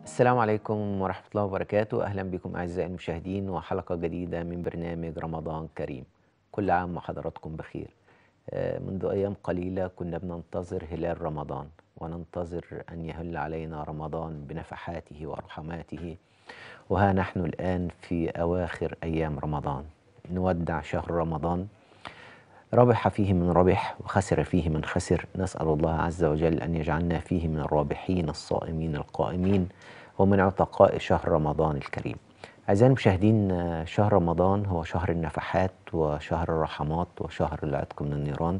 السلام عليكم ورحمة الله وبركاته. أهلا بكم أعزائي المشاهدين وحلقة جديدة من برنامج رمضان كريم. كل عام وحضراتكم بخير. منذ أيام قليلة كنا بننتظر هلال رمضان وننتظر أن يهل علينا رمضان بنفحاته ورحماته، وها نحن الآن في أواخر أيام رمضان نودع شهر رمضان. ربح فيه من ربح وخسر فيه من خسر. نسأل الله عز وجل أن يجعلنا فيه من الرابحين الصائمين القائمين ومن عتقاء شهر رمضان الكريم. أعزائي المشاهدين، شهر رمضان هو شهر النفحات وشهر الرحمات وشهر العتق من النيران.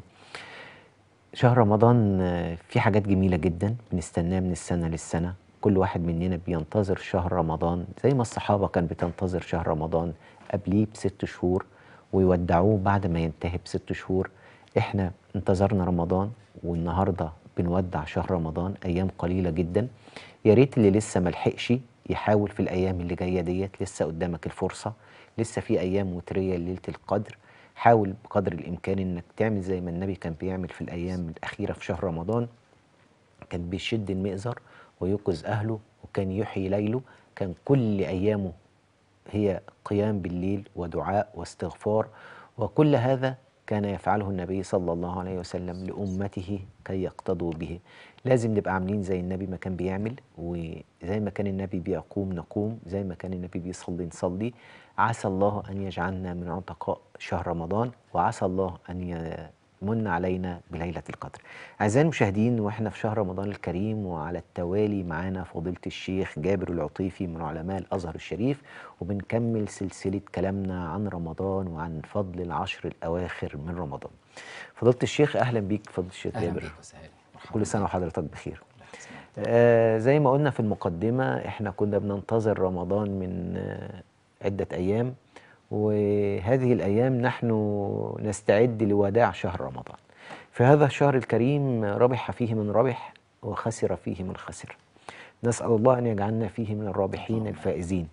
شهر رمضان فيه حاجات جميلة جدا بنستناه من السنة للسنة. كل واحد مننا بينتظر شهر رمضان زي ما الصحابة كانت بتنتظر شهر رمضان قبليه ب6 شهور ويودعوه بعد ما ينتهي ب6 شهور. احنا انتظرنا رمضان والنهاردة بنودع شهر رمضان، أيام قليلة جدا. يا ريت اللي لسه ملحقش يحاول في الأيام اللي جاية ديت، لسه قدامك الفرصة، لسه في أيام وترية ليلة القدر. حاول بقدر الإمكان إنك تعمل زي ما النبي كان بيعمل في الأيام الأخيرة في شهر رمضان. كان بيشد المئزر ويوقظ أهله وكان يحيي ليله. كان كل أيامه هي قيام بالليل ودعاء واستغفار، وكل هذا كان يفعله النبي صلى الله عليه وسلم لأمته كي يقتضوا به. لازم نبقى عاملين زي النبي ما كان بيعمل، وزي ما كان النبي بيقوم نقوم، زي ما كان النبي بيصلي نصلي. عسى الله أن يجعلنا من عتقاء شهر رمضان، وعسى الله أن يمن علينا بليلة القدر. أعزائي المشاهدين، وإحنا في شهر رمضان الكريم وعلى التوالي معانا فضيلة الشيخ جابر العطيفي من علماء الأزهر الشريف، وبنكمل سلسلة كلامنا عن رمضان وعن فضل العشر الأواخر من رمضان. فضيلة الشيخ، أهلا بيك فضيلة الشيخ اهلا جابر. بيك وسهلا. كل مرحبا سنة بك. وحضرتك بخير. الله يحسنك. زي ما قلنا في المقدمة، احنا كنا بننتظر رمضان من عدة أيام، وهذه الأيام نحن نستعد لوداع شهر رمضان. في هذا الشهر الكريم ربح فيه من ربح وخسر فيه من خسر. نسأل الله أن يجعلنا فيه من الرابحين اللهم آمين. الفائزين.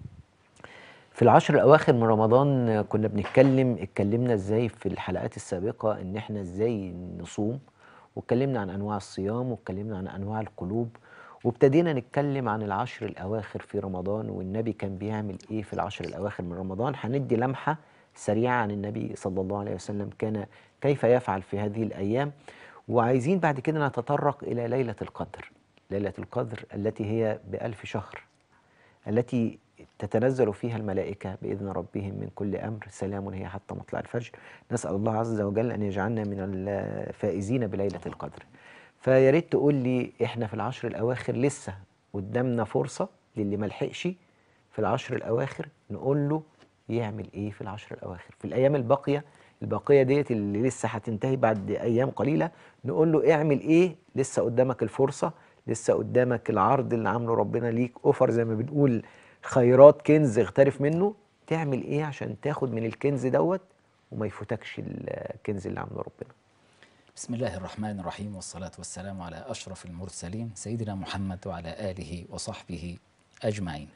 في العشر الأواخر من رمضان كنا اتكلمنا ازاي في الحلقات السابقة ان احنا ازاي نصوم، واتكلمنا عن انواع الصيام، واتكلمنا عن انواع القلوب، وابتدينا نتكلم عن العشر الأواخر في رمضان والنبي كان بيعمل ايه في العشر الأواخر من رمضان. هندي لمحة سريعة عن النبي صلى الله عليه وسلم كان كيف يفعل في هذه الأيام. وعايزين بعد كده نتطرق إلى ليلة القدر. ليلة القدر التي هي ب1000 شهر، التي تتنزل فيها الملائكة بإذن ربهم من كل أمر، سلام هي حتى مطلع الفجر. نسأل الله عز وجل أن يجعلنا من الفائزين بليلة القدر. فيا ريت تقول لي، إحنا في العشر الأواخر لسه قدامنا فرصة للي ملحقش في العشر الأواخر نقول له يعمل إيه في العشر الأواخر، في الأيام الباقية ديت اللي لسه هتنتهي بعد أيام قليلة. نقول له اعمل إيه، لسه قدامك الفرصة، لسه قدامك العرض اللي عامله ربنا ليك، اوفر زي ما بنقول، خيرات، كنز اغترف منه. تعمل ايه عشان تاخد من الكنز دوت وما يفوتكش الكنز اللي عامله ربنا؟ بسم الله الرحمن الرحيم، والصلاة والسلام على أشرف المرسلين سيدنا محمد وعلى آله وصحبه أجمعين.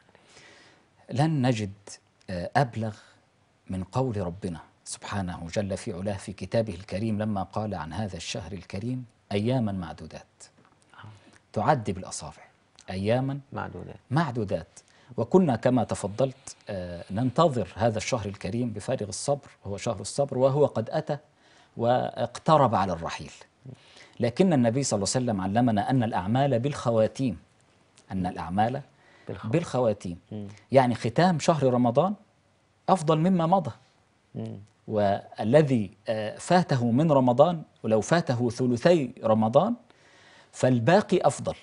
لن نجد أبلغ من قول ربنا سبحانه جل في علاه في كتابه الكريم لما قال عن هذا الشهر الكريم: أياما معدودات، تعد بالأصابع، أياما معدودات. معدودات. وكنا كما تفضلت ننتظر هذا الشهر الكريم بفارغ الصبر، هو شهر الصبر، وهو قد أتى واقترب على الرحيل. لكن النبي صلى الله عليه وسلم علمنا أن الأعمال بالخواتيم، أن الأعمال بالخوف. بالخواتيم. يعني ختام شهر رمضان أفضل مما مضى، مم. والذي فاته من رمضان ولو فاته ثلثي رمضان فالباقي أفضل،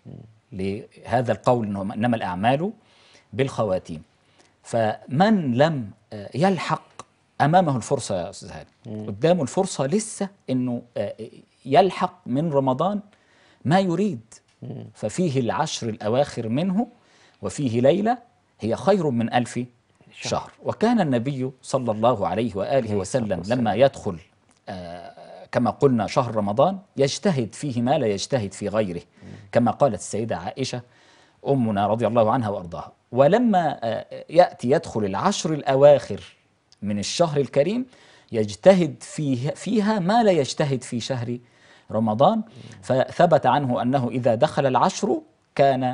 لهذا القول إنما الأعمال بالخواتيم. فمن لم يلحق أمامه الفرصة يا أستاذ هاني، قدامه الفرصة لسه إنه يلحق من رمضان ما يريد. ففيه العشر الأواخر منه، وفيه ليلة هي خير من 1000 شهر. وكان النبي صلى الله عليه وآله عليه الصلاة وسلم والسلام. لما يدخل كما قلنا شهر رمضان يجتهد فيه ما لا يجتهد في غيره، كما قالت السيدة عائشة أمنا رضي الله عنها وأرضاها. ولما يأتي يدخل العشر الأواخر من الشهر الكريم يجتهد فيها ما لا يجتهد في شهر رمضان. فثبت عنه أنه إذا دخل العشر كان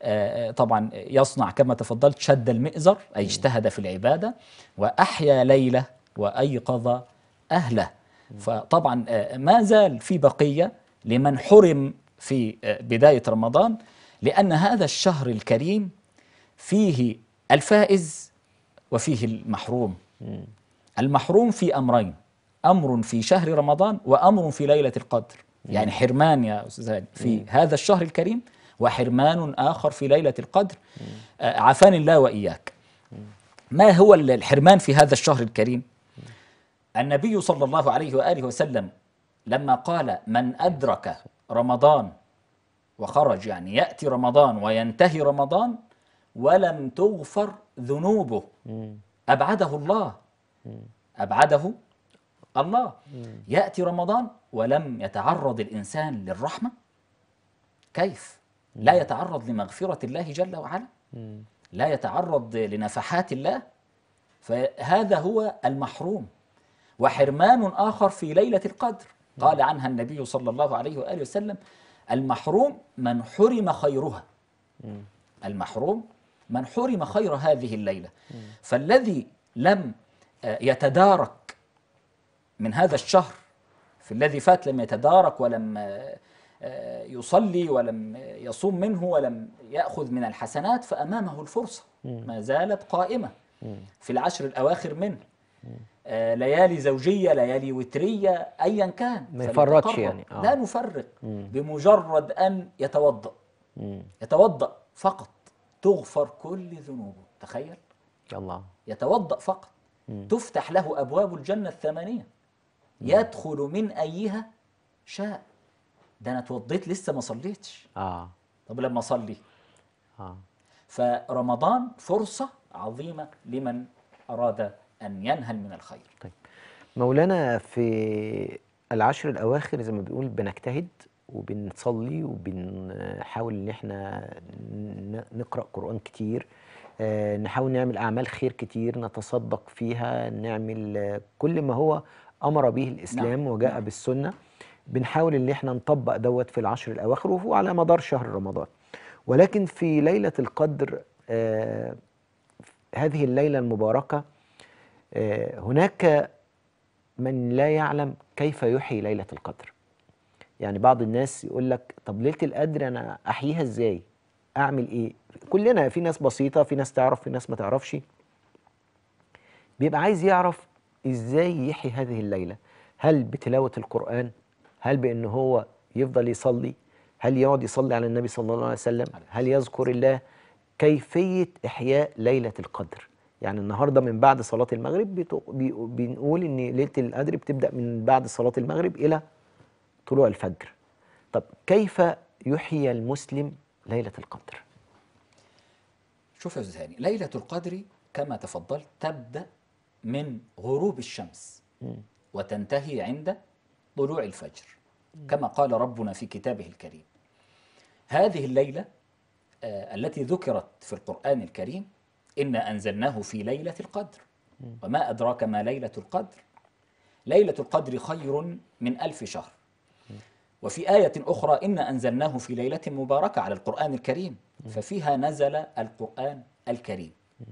طبعا يصنع كما تفضلت شد المئزر، أي اجتهد في العبادة، وأحيا ليلة وأيقظ أهله. فطبعا ما زال في بقية لمن حرم في بداية رمضان، لأن هذا الشهر الكريم فيه الفائز وفيه المحروم. المحروم في أمرين: أمر في شهر رمضان وأمر في ليلة القدر. يعني حرمان يا أستاذ هاني في هذا الشهر الكريم، وحرمان آخر في ليلة القدر. عافاني الله وإياك. ما هو الحرمان في هذا الشهر الكريم؟ النبي صلى الله عليه وآله وسلم لما قال: من أدرك رمضان وخرج، يعني يأتي رمضان وينتهي رمضان ولم تغفر ذنوبه، أبعده الله، أبعده الله. يأتي رمضان ولم يتعرض الإنسان للرحمة، كيف؟ لا يتعرض لمغفرة الله جل وعلا، لا يتعرض لنفحات الله، فهذا هو المحروم. وحرمان آخر في ليلة القدر قال عنها النبي صلى الله عليه وآله وسلم: المحروم من حرم خيرها. المحروم من حرم خير هذه الليلة. فالذي لم يتدارك من هذا الشهر، في الذي فات لم يتدارك ولم يصلي ولم يصوم منه ولم يأخذ من الحسنات، فأمامه الفرصة ما زالت قائمة في العشر الأواخر منه. ليالي زوجية، ليالي وترية، أيا كان، ما يفرطش يعني. لا نفرق. بمجرد أن يتوضأ، يتوضأ فقط تغفر كل ذنوبه. تخيل، الله، يتوضأ فقط تفتح له أبواب الجنة الثمانية، يدخل من أيها شاء. ده أنا توضيت لسه ما صليتش. طب لما أصلي؟ فرمضان فرصة عظيمة لمن أراد أن ينهل من الخير. طيب مولانا، في العشر الأواخر زي ما بنقول بنجتهد وبنصلي وبنحاول إن احنا نقرأ قرآن كتير، نحاول نعمل أعمال خير كتير، نتصدق فيها، نعمل كل ما هو أمر به الإسلام وجاء بالسنة. بنحاول إن احنا نطبق دوت في العشر الأواخر وهو على مدار شهر رمضان. ولكن في ليلة القدر، هذه الليلة المباركة، هناك من لا يعلم كيف يحيي ليلة القدر. يعني بعض الناس يقول لك: طب ليلة القدر أنا أحييها إزاي؟ أعمل إيه؟ كلنا، في ناس بسيطة، في ناس تعرف، في ناس ما تعرفش. بيبقى عايز يعرف إزاي يحيي هذه الليلة. هل بتلاوة القرآن؟ هل بأنه هو يفضل يصلي؟ هل يقعد يصلي على النبي صلى الله عليه وسلم؟ هل يذكر الله؟ كيفية إحياء ليلة القدر. يعني النهاردة من بعد صلاة المغرب بنقول إن ليلة القدر بتبدأ من بعد صلاة المغرب إلى طلوع الفجر. طب كيف يحيي المسلم ليلة القدر؟ شوف يا أستاذ هاني، ليلة القدر كما تفضلت تبدأ من غروب الشمس وتنتهي عند طلوع الفجر، كما قال ربنا في كتابه الكريم. هذه الليلة التي ذكرت في القرآن الكريم: إنا أنزلناه في ليلة القدر وما أدراك ما ليلة القدر. ليلة القدر خير من 1000 شهر. وفي آية أخرى: إنا أنزلناه في ليلة مباركة، على القرآن الكريم، ففيها نزل القرآن الكريم.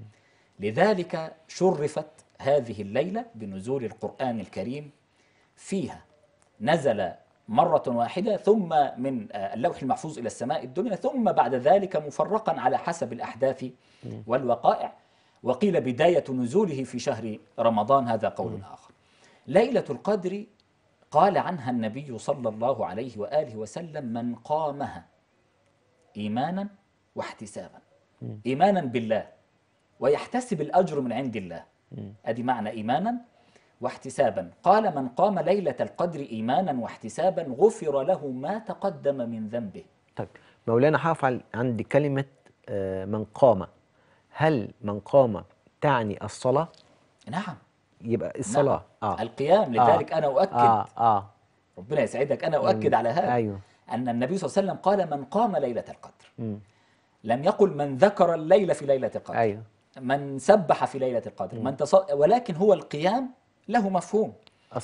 لذلك شرفت هذه الليلة بنزول القرآن الكريم فيها. نزل مرة واحدة، ثم من اللوح المحفوظ إلى السماء الدنيا، ثم بعد ذلك مفرقا على حسب الأحداث والوقائع. وقيل بداية نزوله في شهر رمضان، هذا قول آخر. ليلة القدر قال عنها النبي صلى الله عليه وآله وسلم: من قامها إيمانا واحتسابا. إيمانا بالله ويحتسب الأجر من عند الله، أدي معنى إيمانا واحتسابا. قال: من قام ليلة القدر إيمانا واحتسابا غفر له ما تقدم من ذنبه. طيب مولانا، هقف عند كلمة من قام. هل من قام تعني الصلاة؟ نعم، يبقى الصلاة. نعم. القيام. لذلك أنا أؤكد، ربنا يسعدك، أنا أؤكد على هذا. أيوه. أن النبي صلى الله عليه وسلم قال: من قام ليلة القدر. لم يقل من ذكر الليل في ليلة القدر. أيوه. من سبح في ليلة القدر، من ولكن هو القيام له مفهوم.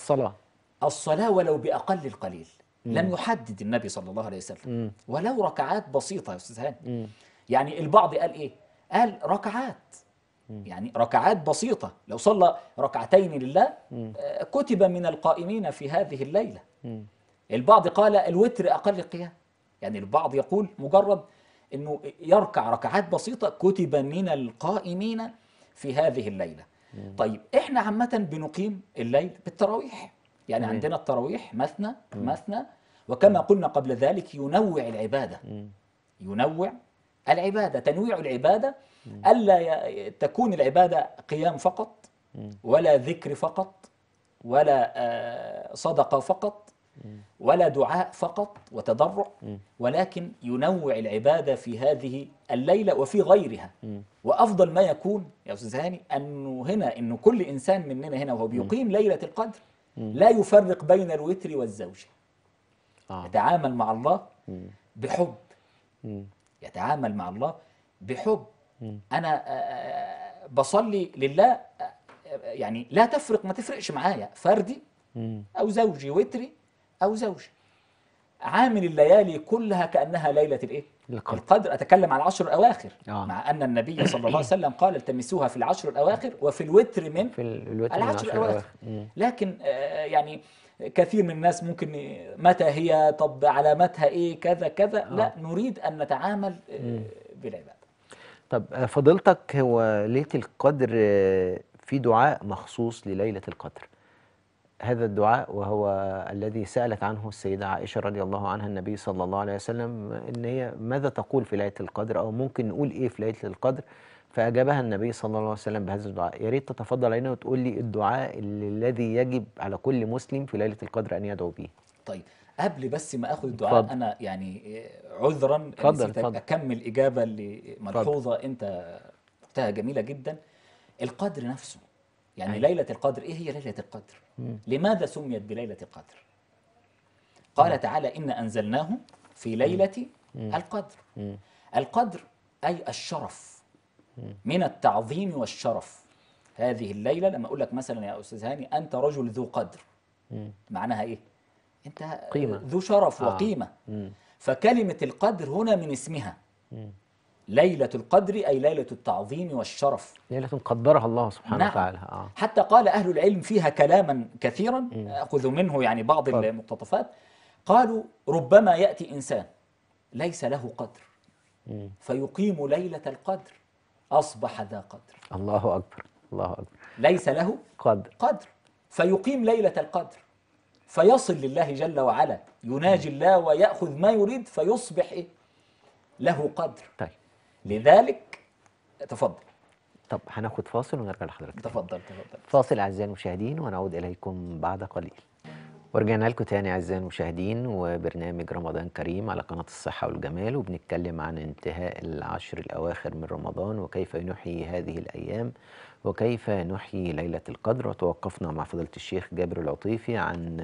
الصلاة ولو بأقل القليل. لم يحدد النبي صلى الله عليه وسلم ولو ركعات بسيطة يا أستاذ هاني. يعني البعض قال إيه؟ قال ركعات، يعني ركعات بسيطة، لو صلى ركعتين لله كتب من القائمين في هذه الليلة. البعض قال الوتر أقل قيام، يعني البعض يقول مجرد أنه يركع ركعات بسيطة كتب من القائمين في هذه الليلة. طيب إحنا عامة بنقيم الليل بالتراويح، يعني تمام. عندنا التراويح مثنى مثنى، وكما قلنا قبل ذلك ينوع العبادة، ينوع العبادة، تنويع العبادة، ألا تكون العبادة قيام فقط، ولا ذكر فقط، ولا صدقة فقط، ولا دعاء فقط وتضرع، ولكن ينوع العبادة في هذه الليلة وفي غيرها. وأفضل ما يكون يا أستاذ هاني إنه كل إنسان مننا هنا وهو بيقيم ليلة القدر لا يفرق بين الوتر والزوجة، يتعامل مع الله بحب، يتعامل مع الله بحب. أنا بصلي لله، يعني لا تفرق، ما تفرقش معايا فردي أو زوجي، وتري أو زوجي. عامل الليالي كلها كأنها ليلة الإيه؟ القدر. أتكلم عن العشر الأواخر، مع أن النبي صلى الله عليه وسلم قال التمسوها في العشر الأواخر وفي الوتر من العشر الأواخر. لكن يعني كثير من الناس ممكن متى هي، طب علامتها إيه، كذا كذا. لا، نريد أن نتعامل بالعبادة. طب فضيلتك، هو ليلة القدر في دعاء مخصوص لليلة القدر، هذا الدعاء وهو الذي سألت عنه السيدة عائشة رضي الله عنها النبي صلى الله عليه وسلم، إن هي ماذا تقول في ليلة القدر، أو ممكن نقول إيه في ليلة القدر، فأجابها النبي صلى الله عليه وسلم بهذا الدعاء. يا ريت تتفضل علينا وتقول لي الدعاء الذي يجب على كل مسلم في ليلة القدر أن يدعو به. طيب، قبل بس ما أخذ الدعاء، فضل. أنا يعني عذرا نسيت أكمل إجابة لملحوظة أنت قلتها جميلة جدا. القدر نفسه، يعني ليلة القدر، إيه هي ليلة القدر؟ لماذا سميت بليلة القدر؟ قال تعالى إن أنزلناه في ليلة القدر. القدر أي الشرف، من التعظيم والشرف. هذه الليلة لما أقول لك مثلا يا أستاذ هاني أنت رجل ذو قدر، معناها إيه؟ أنت قيمة، ذو شرف وقيمة. فكلمة القدر هنا من اسمها ليلة القدر، أي ليلة التعظيم والشرف، ليلة قدرها الله سبحانه وتعالى. حتى قال أهل العلم فيها كلاما كثيرا أخذ منه يعني بعض المقتطفات. قالوا ربما يأتي إنسان ليس له قدر فيقيم ليلة القدر أصبح ذا قدر. الله أكبر، الله أكبر. ليس له قدر فيقيم ليلة القدر فيصل لله جل وعلا، يناجي الله ويأخذ ما يريد فيصبح إيه؟ له قدر. طيب، لذلك تفضل. طب هناخد فاصل ونرجع لحضرتك. تفضل. فاصل أعزائي المشاهدين ونعود إليكم بعد قليل. ورجعنا لكم تاني أعزائي المشاهدين، وبرنامج رمضان كريم على قناة الصحة والجمال، وبنتكلم عن انتهاء العشر الأواخر من رمضان وكيف نحيي هذه الأيام وكيف نحيي ليلة القدر. وتوقفنا مع فضيلة الشيخ جابر العطيفي عن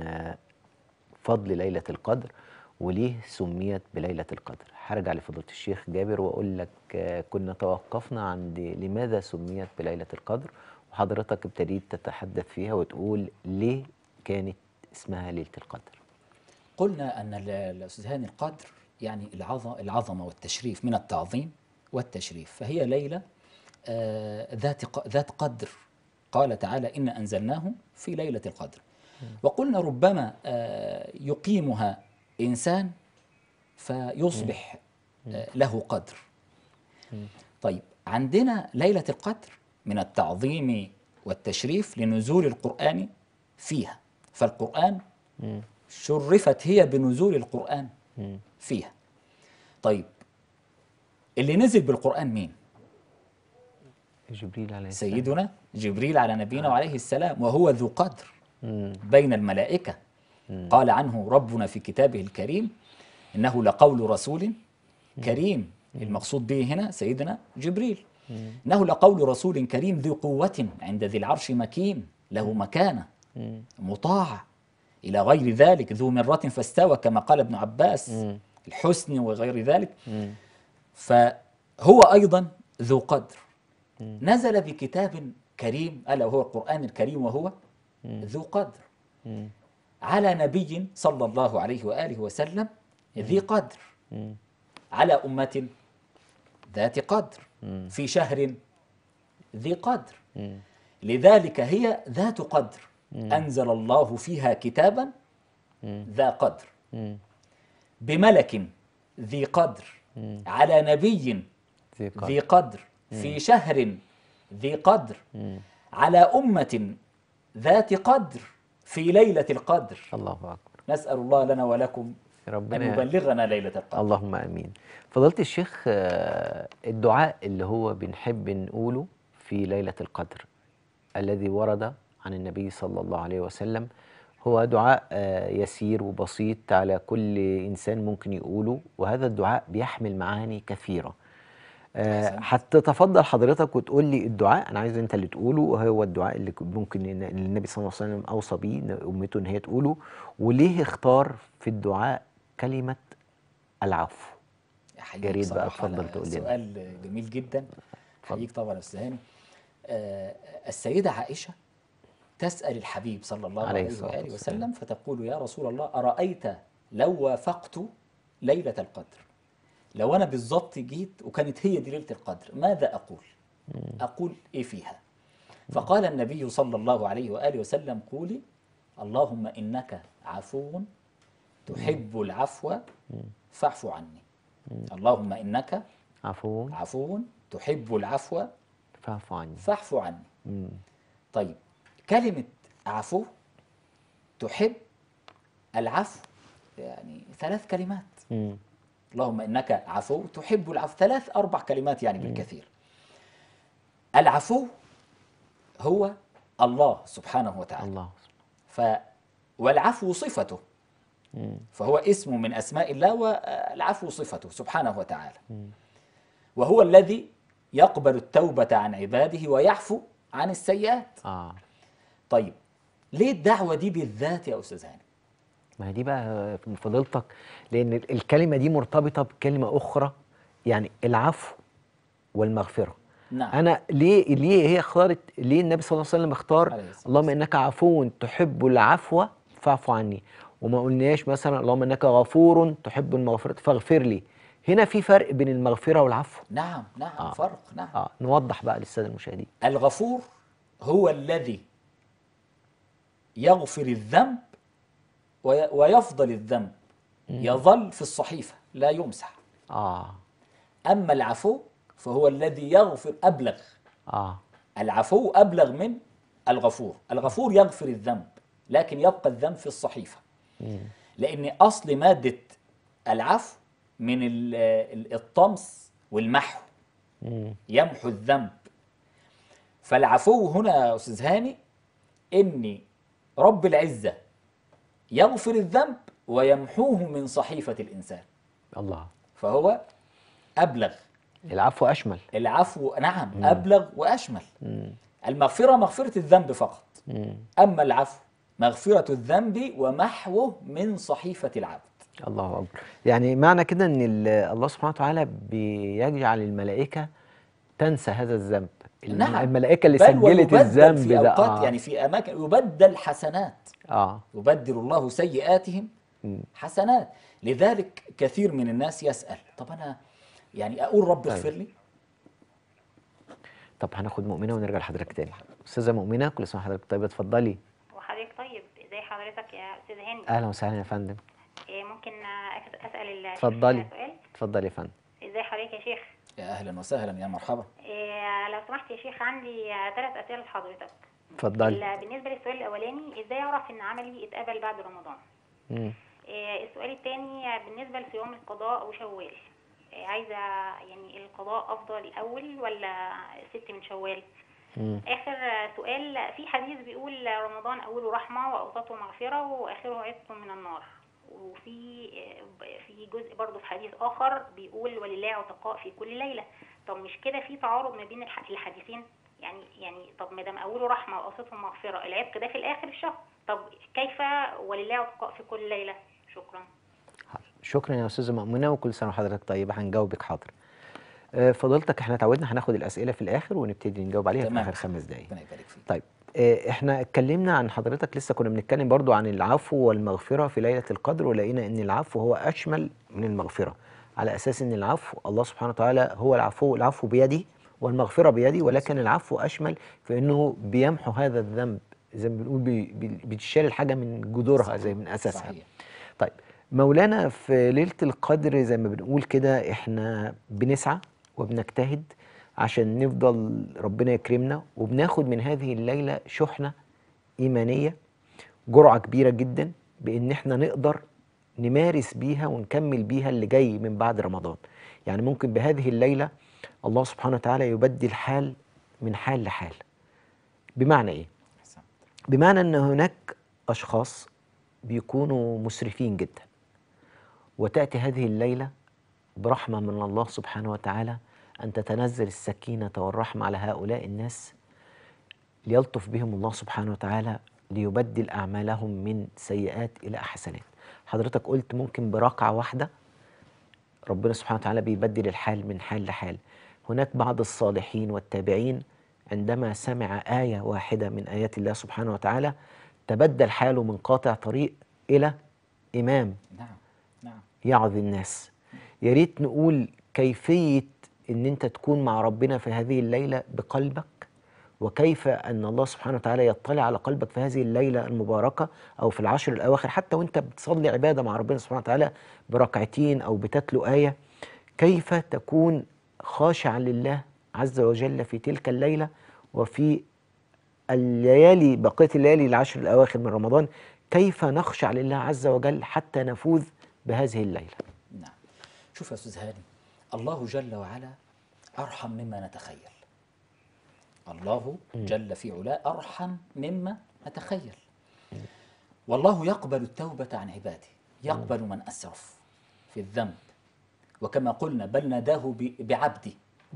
فضل ليلة القدر وليه سميت بليلة القدر. هرجع لفضيلة الشيخ جابر وأقول لك كنا توقفنا عند لماذا سميت بليلة القدر، وحضرتك ابتديت تتحدث فيها وتقول ليه كانت اسمها ليلة القدر. قلنا أن الأستاذ هاني القدر يعني العظمة والتشريف، من التعظيم والتشريف، فهي ليلة ذات قدر. قال تعالى إن أنزلناه في ليلة القدر. وقلنا ربما يقيمها إنسان فيصبح له قدر. طيب، عندنا ليلة القدر من التعظيم والتشريف لنزول القرآن فيها، فالقرآن شرفت هي بنزول القرآن فيها. طيب، اللي نزل بالقرآن مين؟ جبريل عليه السلام، سيدنا جبريل على نبينا وعليه السلام، وهو ذو قدر بين الملائكة. قال عنه ربنا في كتابه الكريم إنه لقول رسول كريم. المقصود به هنا سيدنا جبريل. إنه لقول رسول كريم ذو قوة عند ذي العرش مكين، له مكانة، مطاع، إلى غير ذلك، ذو مرة فاستوى كما قال ابن عباس، الحسن وغير ذلك. فهو أيضا ذو قدر، نزل بكتاب كريم ألا وهو القرآن الكريم، وهو ذو قدر على نبي صلى الله عليه وآله وسلم ذي قدر على أمة ذات قدر، في شهر ذي قدر، مم. لذلك هي ذات قدر. أنزل الله فيها كتابا ذا قدر، مم. بملك ذي قدر، على نبي ذي قدر. ذي قدر، في شهر ذي قدر، على أمة ذات قدر، في ليلة القدر. الله أكبر. نسأل الله لنا ولكم أن ربنا يبلغنا ليلة القدر. اللهم امين. فضيلة الشيخ، الدعاء اللي هو بنحب نقوله في ليلة القدر الذي ورد عن النبي صلى الله عليه وسلم هو دعاء يسير وبسيط على كل إنسان ممكن يقوله، وهذا الدعاء بيحمل معاني كثيرة. هتتفضل حضرتك وتقول لي الدعاء، أنا عايز أنت اللي تقوله، وهو الدعاء اللي ممكن النبي صلى الله عليه وسلم أوصى بيه أمته إن هي تقوله، وليه اختار في الدعاء كلمة العفو. يا ريت بقى اتفضل تقول لنا. سؤال جميل جدا. حقيقي طبعا يا استاذ هاني. السيدة عائشة تسأل الحبيب صلى الله عليه وآله وسلم فتقول: يا رسول الله، أرأيت لو وافقت ليلة القدر، لو أنا بالظبط جيت وكانت هي دي ليلة القدر، ماذا أقول؟ أقول إيه فيها؟ فقال النبي صلى الله عليه وآله وسلم: قولي اللهم إنك عفو تحب العفو فاعف عني. اللهم إنك عفو تحب العفو فاعف عني. طيب، كلمة عفو، تحب، العفو، يعني 3 كلمات. اللهم إنك عفو تحب العفو، 3 4 كلمات يعني بالكثير. العفو هو الله سبحانه وتعالى. والعفو صفته، فهو اسم من أسماء الله، والعفو صفته سبحانه وتعالى. وهو الذي يقبل التوبة عن عباده ويعفو عن السيئات. طيب، ليه الدعوة دي بالذات يا أستاذ هاني؟ ما هي دي بقى من فضيلتك، لأن الكلمة دي مرتبطة بكلمة أخرى، يعني العفو والمغفرة. نعم. أنا ليه هي اختارت، ليه النبي صلى الله عليه وسلم اختار اللهم إنك عفو تحب العفو فاعف عني، وما قلناش مثلا اللهم إنك غفور تحب المغفرة فاغفر لي؟ هنا في فرق بين المغفرة والعفو. نعم فرق. نعم. نوضح بقى للسادة المشاهدين. الغفور هو الذي يغفر الذنب ويفضل الذنب يظل في الصحيفة لا يمسح. أما العفو فهو الذي يغفر أبلغ. العفو أبلغ من الغفور. الغفور يغفر الذنب لكن يبقى الذنب في الصحيفة. لأن أصل مادة العفو من الطمس والمحو، يمحو الذنب. فالعفو هنا يا أستاذ هاني إن رب العزة يغفر الذنب ويمحوه من صحيفة الإنسان. الله. فهو أبلغ. العفو أشمل. العفو نعم أبلغ وأشمل. المغفرة مغفرة الذنب فقط. أما العفو مغفرة الذنب ومحوه من صحيفة العبد. الله أكبر. يعني معنى كده أن الله سبحانه وتعالى بيجعل الملائكة تنسى هذا الذنب. نعم. الملائكة اللي سجلت الذنب في أوقات يعني في أماكن يبدل حسنات. يبدل الله سيئاتهم حسنات. لذلك كثير من الناس يسأل: طب أنا يعني أقول رب اغفر لي؟ طب هناخد مؤمنة ونرجع لحضرتك تاني. أستاذة مؤمنة، كل سنة وحضرتك طيبة، اتفضلي. وحضرتك طيب. ازي حضرتك يا أستاذ هاني؟ أهلا وسهلا يا فندم. ممكن أسأل اتفضلي. سؤال؟ اتفضلي يا فندم. ازي حضرتك يا شيخ؟ يا أهلا وسهلا، يا مرحبا. لو سمحت يا شيخ، عندي 3 أسئلة لحضرتك. اتفضلي. بالنسبة للسؤال الأولاني، ازاي أعرف إن عملي اتقبل بعد رمضان؟ السؤال الثاني بالنسبة لصيام القضاء وشوال، عايزة يعني القضاء أفضل الأول ولا 6 من شوال؟ آخر سؤال، في حديث بيقول رمضان أوله رحمة وأوسطه مغفرة وآخره عتق من النار، وفي جزء برضه في حديث آخر بيقول ولله عتقاء في كل ليلة. طب مش كده في تعارض ما بين الحديثين؟ يعني طب ما دام أوله رحمة وأوسطه مغفرة، العتق ده في الآخر الشهر، طب كيف ولله عتقاء في كل ليلة؟ شكرا. شكرا يا أستاذة مؤمنة، وكل سنة وحضرتك طيبة. هنجاوبك حاضر. فضيلتك احنا اتعودنا هناخد الأسئلة في الآخر ونبتدي نجاوب عليها في آخر 5 دقايق. ربنا يبارك فيك. طيب، احنا اتكلمنا عن حضرتك، لسه كنا بنتكلم برضو عن العفو والمغفرة في ليلة القدر، ولقينا ان العفو هو أشمل من المغفرة. على أساس أن العفو الله سبحانه وتعالى هو العفو، العفو بيدي والمغفرة بيدي، ولكن العفو أشمل في أنه بيمحو هذا الذنب، زي ما بنقول بتشال الحاجة من جذورها زي من أساسها. صحيح. طيب مولانا، في ليلة القدر زي ما بنقول كده احنا بنسعى وبنجتهد عشان نفضل ربنا يكرمنا، وبناخد من هذه الليلة شحنة إيمانية، جرعة كبيرة جدا، بإن احنا نقدر نمارس بيها ونكمل بيها اللي جاي من بعد رمضان. يعني ممكن بهذه الليلة الله سبحانه وتعالى يبدل حال من حال لحال. بمعنى إيه؟ بمعنى أن هناك أشخاص بيكونوا مسرفين جدا، وتأتي هذه الليلة برحمة من الله سبحانه وتعالى أن تتنزل السكينة والرحمة على هؤلاء الناس، ليلطف بهم الله سبحانه وتعالى، ليبدل أعمالهم من سيئات إلى حسنات. حضرتك قلت ممكن بركعة واحدة ربنا سبحانه وتعالى بيبدل الحال من حال لحال. هناك بعض الصالحين والتابعين عندما سمع آية واحدة من آيات الله سبحانه وتعالى تبدل حاله من قاطع طريق إلى إمام نعم يعظ الناس. يا ريت نقول كيفية إن أنت تكون مع ربنا في هذه الليلة بقلبك، وكيف أن الله سبحانه وتعالى يطلع على قلبك في هذه الليلة المباركة أو في العشر الأواخر، حتى وأنت بتصلي عبادة مع ربنا سبحانه وتعالى بركعتين أو بتتلو آية، كيف تكون خاشعا لله عز وجل في تلك الليلة وفي الليالي، بقية الليالي العشر الأواخر من رمضان، كيف نخشع لله عز وجل حتى نفوز بهذه الليلة. نعم. شوف يا أستاذ هاني، الله جل وعلا أرحم مما نتخيل. الله جل في علاه أرحم مما نتخيل. والله يقبل التوبة عن عباده، يقبل من أسرف في الذنب، وكما قلنا بل ناداه بعبده،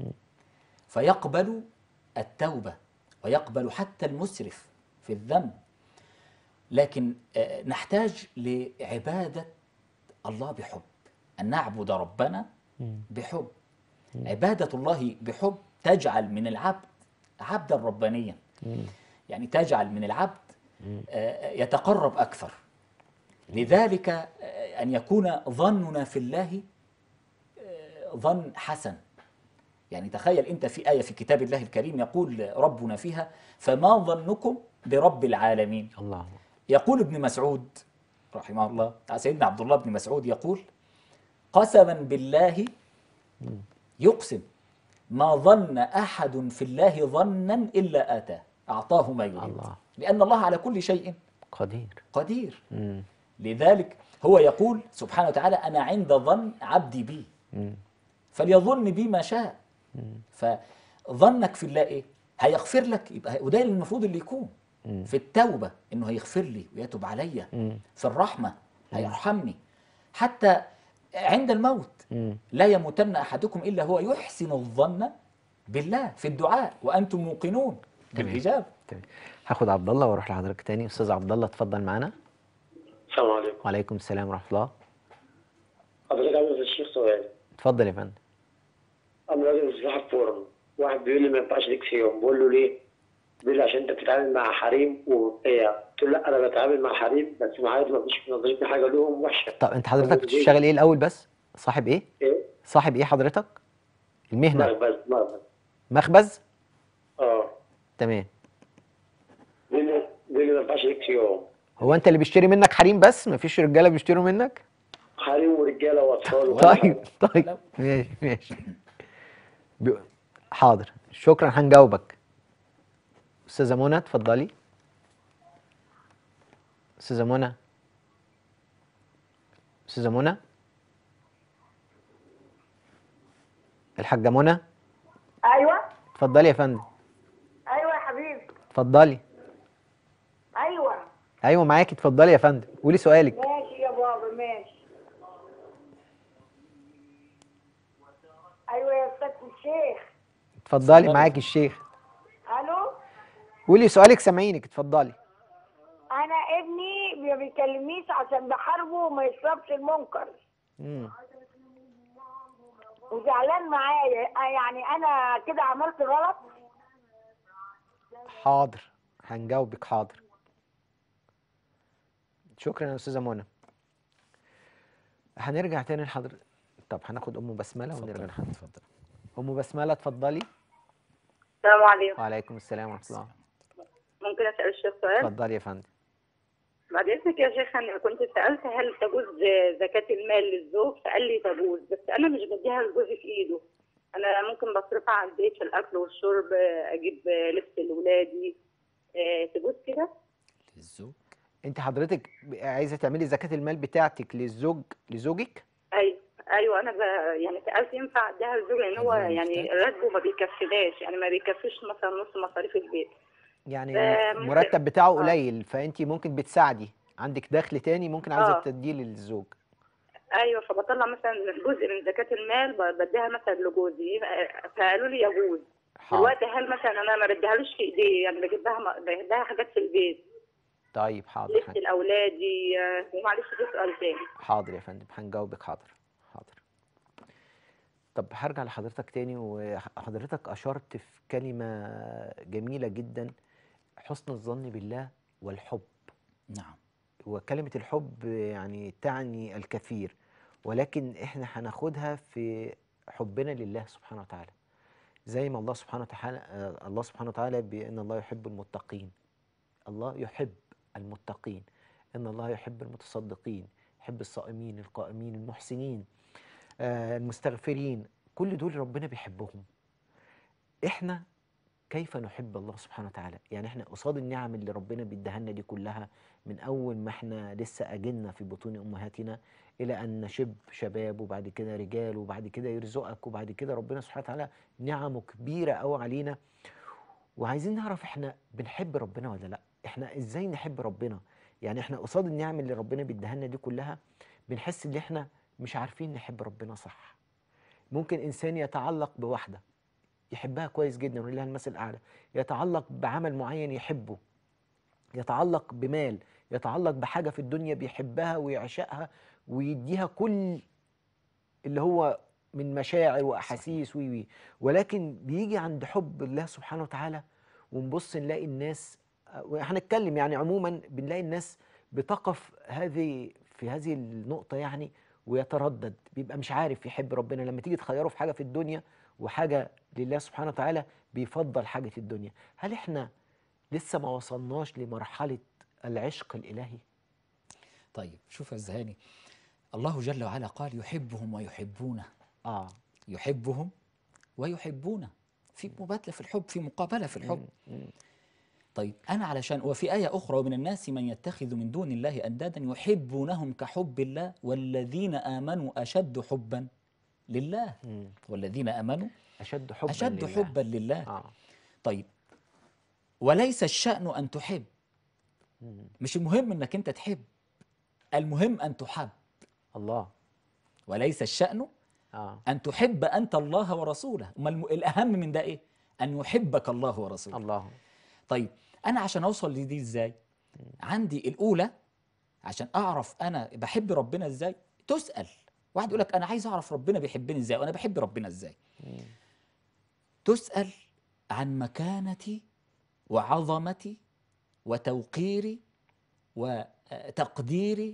فيقبل التوبة ويقبل حتى المسرف في الذنب. لكن نحتاج لعبادة الله بحب، أن نعبد ربنا بحب. عبادة الله بحب تجعل من العبد عبدا ربانيا، يعني تجعل من العبد يتقرب أكثر. لذلك أن يكون ظننا في الله ظن حسن. يعني تخيل أنت في آية في كتاب الله الكريم يقول ربنا فيها: فما ظنكم برب العالمين. الله. يقول ابن مسعود رحمه الله، سيدنا عبد الله بن مسعود يقول: قسما بالله، يقسم ما ظن أحد في الله ظنا إلا آتاه، أعطاه ما يريد. الله. لأن الله على كل شيء قدير. لذلك هو يقول سبحانه وتعالى: أنا عند ظن عبدي بي فليظن بي ما شاء. فظنك في الله إيه؟ هيغفر لك، يبقى وده المفروض اللي يكون في التوبة، إنه هيغفر لي ويتوب عليا. في الرحمة هيرحمني. حتى عند الموت لا يموتن أحدكم إلا هو يحسن الظن بالله في الدعاء وأنتم موقنون بالإجابة. هاخد عبد الله واروح لحضرتك تاني. أستاذ عبد الله اتفضل معانا. السلام عليكم. وعليكم السلام ورحمة الله. حضرتك عاوز الشيخ سؤال. اتفضل يا فندم. انا راجل صاحب فورم، واحد بيقول لي ما ينفعش ليك فيهم، بقول له ليه؟ بيقول لي عشان انت بتتعامل مع حريم وبتاع. قلت له لا، انا بتعامل مع حريم بس معايا ما فيش في نظرتي حاجه لهم وحشه. طب انت حضرتك بتشتغل ايه الاول بس؟ صاحب ايه؟ ايه؟ صاحب ايه حضرتك؟ المهنة؟ مخبز. مخبز؟ اه. تمام. بيقول لي ما ينفعش ليك فيهم. هو انت اللي بيشتري منك حريم بس؟ مفيش رجالة بيشتروا منك؟ حريم ورجاله واطفال. طيب ماشي. حاضر، شكرا، هنجاوبك. استاذة منى اتفضلي. استاذة منى. استاذة منى. الحاجة منى. ايوه. اتفضلي يا فندم. ايوه يا حبيبي. اتفضلي. ايوه معاكي، اتفضلي يا فندم، قولي سؤالك. ماشي يا بابا ماشي. ايوه يا استاذ الشيخ. اتفضلي، معاكي الشيخ. الو. قولي سؤالك، سامعينك، اتفضلي. انا ابني ما بيكلمنيش عشان بحاربه وما يشربش المنكر. وزعلان معايا، يعني انا كده عملت غلط؟ حاضر، هنجاوبك، حاضر. شكرا يا استاذه منى. هنرجع تاني طب هناخد ام بسمله ونرجع اتفضل لحضرتك. اتفضل. ام بسمله اتفضلي. السلام عليكم. وعليكم السلام ورحمه الله. ممكن اسال الشيخ سؤال؟ اتفضلي يا فندم. بعد اذنك يا شيخ، انا كنت سالت هل تجوز زكاه المال للزوج، فقال لي تجوز، بس انا مش بديها لجوزي في ايده. انا ممكن بصرفها على البيت في الاكل والشرب، اجيب لبس لاولادي، تجوز كده؟ للزوج. انت حضرتك عايزه تعملي زكاه المال بتاعتك لزوجك؟ ايوه انا يعني سالت ينفع اديها للزوج، لان هو يعني محتاج؟ راتبه ما بيكفيناش، يعني ما بيكفيش مثلا نص مصاريف البيت. يعني فممكن- المرتب بتاعه اه قليل، فانت ممكن بتساعدي، عندك دخل تاني ممكن عايزه اه تديه للزوج. ايوه، فبطلع مثلا جزء من زكاه المال بديها مثلا لجوزي، فقالوا لي يجوز. حاضر. دلوقتي هل مثلا انا ما بديهالوش في ايديه، يعني بجيب لها حاجات في البيت، طيب حاضر لبس لاولادي، ومعلش في سؤال تاني. حاضر يا فندم هنجاوبك. حاضر حاضر. طب هرجع لحضرتك تاني، وحضرتك أشرت في كلمة جميلة جدا، حسن الظن بالله والحب. نعم. وكلمة الحب يعني تعني الكثير، ولكن احنا هناخدها في حبنا لله سبحانه وتعالى. زي ما الله سبحانه وتعالى بأن الله يحب المتقين. الله يحب المتقين، إن الله يحب المتصدقين، يحب الصائمين القائمين المحسنين، المستغفرين. كل دول ربنا بيحبهم. احنا كيف نحب الله سبحانه وتعالى؟ يعني احنا قصاد النعم اللي ربنا بيديها لنا دي كلها، من اول ما احنا لسه اجلنا في بطون امهاتنا الى ان نشب شباب، وبعد كده رجال، وبعد كده يرزقك، وبعد كده ربنا سبحانه وتعالى نعمه كبيره قوي علينا. وعايزين نعرف احنا بنحب ربنا ولا لا؟ احنا ازاي نحب ربنا؟ يعني احنا قصاد النعم اللي ربنا بيديها لنا دي كلها بنحس ان احنا مش عارفين نحب ربنا صح. ممكن انسان يتعلق بواحده يحبها كويس جدا ولله المثل الاعلى، يتعلق بعمل معين يحبه، يتعلق بمال، يتعلق بحاجه في الدنيا بيحبها ويعشقها ويديها كل اللي هو من مشاعر واحاسيس وي، ولكن بيجي عند حب الله سبحانه وتعالى ونبص نلاقي الناس، وهنتكلم يعني عموما، بنلاقي الناس بتقف في هذه النقطة يعني، ويتردد، بيبقى مش عارف يحب ربنا. لما تيجي تخيره في حاجة في الدنيا وحاجة لله سبحانه وتعالى بيفضل حاجة الدنيا. هل احنا لسه ما وصلناش لمرحلة العشق الإلهي؟ طيب شوف يا الزهاني، الله جل وعلا قال يحبهم ويحبونه. يحبهم ويحبونه، في مبادلة في الحب، في مقابلة في الحب. طيب أنا علشان، وفي آية أخرى ومن الناس من يتخذ من دون الله أندادا يحبونهم كحب الله والذين آمنوا أشد حبا لله. والذين آمنوا أشد حبا أشد لله. حبا لله. طيب وليس الشأن أن تحب، مش المهم أنك أنت تحب، المهم أن تحب الله. وليس الشأن أن تحب أنت الله ورسوله. الأهم من ده إيه؟ أن يحبك الله ورسوله. الله. طيب أنا عشان أوصل لدي إزاي؟ عندي الأولى، عشان أعرف أنا بحب ربنا إزاي، تسأل واحد يقول لك أنا عايز أعرف ربنا بيحبني إزاي وأنا بحب ربنا إزاي. تسأل عن مكانتي وعظمتي وتوقيري وتقديري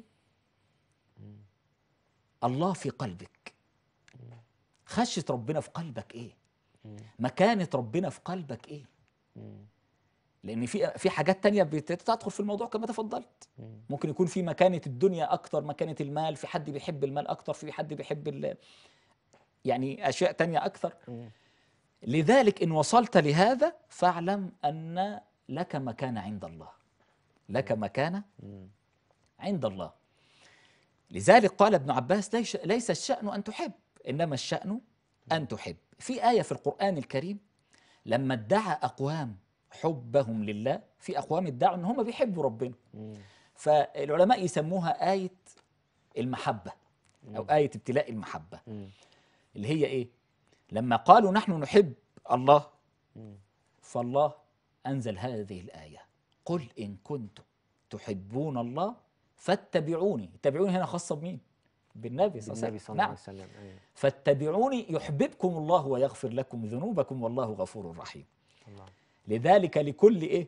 الله في قلبك. خشية ربنا في قلبك إيه؟ مكانة ربنا في قلبك إيه؟ لأن في حاجات تانية بتدخل في الموضوع كما تفضلت. ممكن يكون في مكانة الدنيا أكتر، مكانة المال، في حد بيحب المال أكتر، في حد بيحب يعني أشياء تانية أكثر. لذلك إن وصلت لهذا فاعلم أن لك مكانة عند الله، لك مكانة عند الله. لذلك قال ابن عباس ليس الشأن أن تحب، إنما الشأن أن تحب. في آية في القرآن الكريم لما ادعى أقوام حبهم لله، في أقوام ادعوا أن هم بيحبوا ربنا، فالعلماء يسموها آية المحبة أو آية ابتلاء المحبة، اللي هي إيه؟ لما قالوا نحن نحب الله فالله أنزل هذه الآية: قل إن كنتم تحبون الله فاتبعوني. اتبعوني هنا خاصة بمين؟ بالنبي صلى الله عليه وسلم. فاتبعوني يحببكم الله ويغفر لكم ذنوبكم والله غفور رحيم. الله. لذلك لكل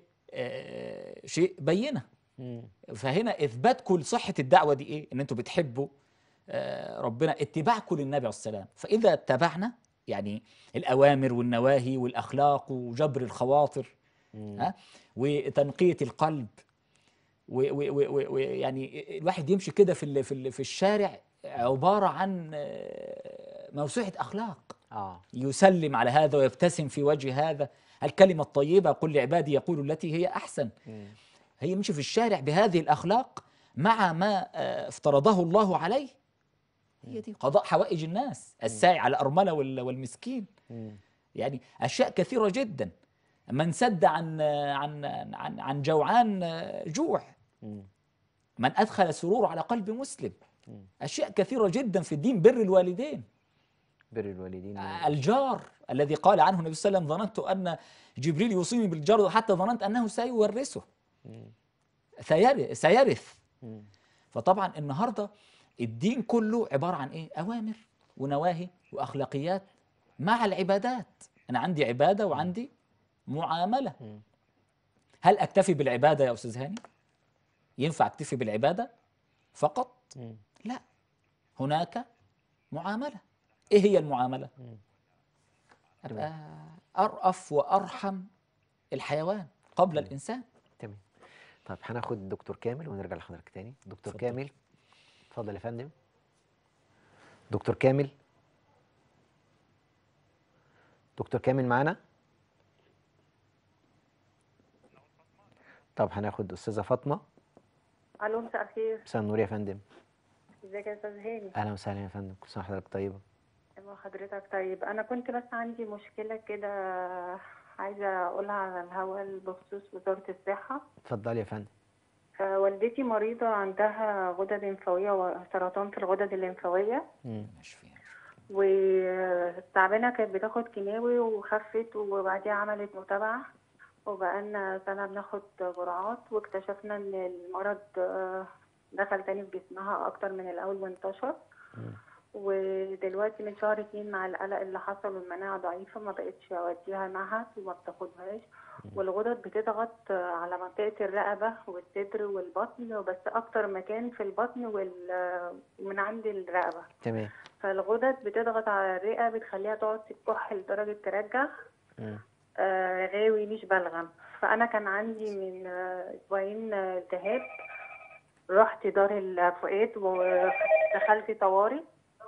شيء بينه. فهنا إثبات كل صحة الدعوة دي إيه؟ إن أنتوا بتحبوا ربنا اتباعكم للنبي عليه السلام. فإذا اتبعنا يعني الأوامر والنواهي والأخلاق وجبر الخواطر وتنقية القلب، ويعني الواحد يمشي كده في الشارع عبارة عن موسوعة أخلاق، يسلم على هذا ويبتسم في وجه هذا. الكلمة الطيبة قل لعبادي يقولوا التي هي أحسن. هي يمشي في الشارع بهذه الأخلاق مع ما افترضه الله عليه. هي دي قضاء حوائج الناس، الساعي على الأرملة والمسكين. يعني أشياء كثيرة جدا. من سد عن جوعان جوع، من أدخل سرور على قلب مسلم. أشياء كثيرة جدا في الدين. بر الوالدين، بر الوالدين، الجار الذي قال عنه النبي صلى الله عليه وسلم ظننت أن جبريل يوصيني بالجار حتى ظننت أنه سيورثه، سيرث. فطبعا النهاردة الدين كله عبارة عن إيه؟ أوامر ونواهي وأخلاقيات مع العبادات. أنا عندي عبادة وعندي معاملة. هل أكتفي بالعبادة يا أستاذ هاني؟ ينفع أكتفي بالعبادة فقط؟ لا، هناك معاملة. إيه هي المعاملة؟ أبقى أرأف وأرحم الحيوان قبل الإنسان. تمام. طيب هناخد الدكتور كامل ونرجع لحضرتك تاني. دكتور فضل. كامل اتفضل يا فندم. دكتور كامل، دكتور كامل معانا؟ طب هناخد استاذه فاطمه. الو، مساء الخير. مساء النور يا فندم. ازيك يا استاذ هاني؟ اهلا وسهلا يا فندم، كل سنه وحضرتك طيبه. حضرتك طيب. انا كنت بس عندي مشكله كده عايزه اقولها على الهواء بخصوص وزاره الصحه. اتفضلي يا فندم. والدتي مريضه، عندها غدد لمفاويه وسرطان في الغدد الليمفاويه. وتعبانه، كانت بتاخد كيماوي وخفت، وبعديها عملت متابعه، وبقالنا سنه بناخد جرعات، واكتشفنا ان المرض دخل تاني في جسمها اكتر من الاول وانتشر. ودلوقتي من شهر 2 مع القلق اللي حصل والمناعه ضعيفه ما بقتش اوديها معهد وما بتاخدهاش. والغدد بتضغط على منطقه الرقبه والصدر والبطن، بس اكتر مكان في البطن ومن عند الرقبه. تمام. فالغدد بتضغط على الرئه، بتخليها تقعد تكح لدرجه ترجع. غاوي مش بلغم. فانا كان عندي من اسبوعين التهاب، رحت دار الفؤاد ودخلت طوارئ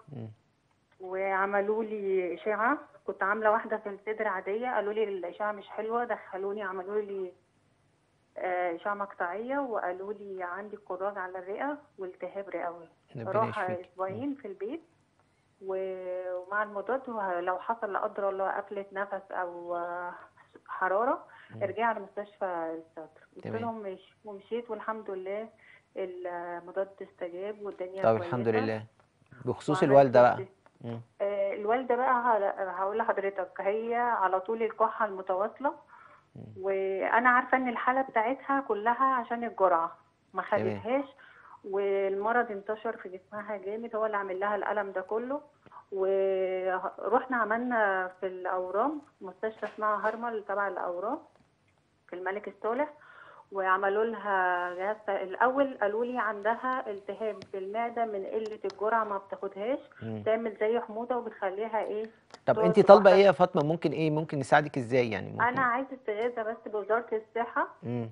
وعملوا لي اشعه. كنت عامله واحده في الصدر عاديه، قالوا لي الاشعه مش حلوه، دخلوني عملوا لي اشعه مقطعيه، وقالوا لي عندي قراج على الرئه والتهاب رئوي. راح اسبوعين في البيت، ومع المضاد لو حصل لا قدر الله قفله نفس او حراره ارجع على مستشفى الصدر. قلت لهم ماشي، ومشيت والحمد لله المضاد استجاب والدنيا طب كويسه. الحمد لله. بخصوص الوالده بقى، الوالده بقى هقول لحضرتك، هي على طول الكحه المتواصله، وانا عارفه ان الحاله بتاعتها كلها عشان الجرعه ما خدتهاش، والمرض انتشر في جسمها جامد، هو اللي عامل لها الالم ده كله. ورحنا عملنا في الاورام مستشفى اسمها هرمل تبع الاورام في الملك الصالح، وعملوا لها جهاز. الاول قالوا لي عندها التهاب في المعده من قله الجرعه ما بتاخدهاش، تعمل زي حموضه وبتخليها ايه. طب انت طالبه ايه يا فاطمه؟ ممكن نساعدك ازاي يعني؟ ممكن انا عايزه استغاثه بس بوزاره الصحه.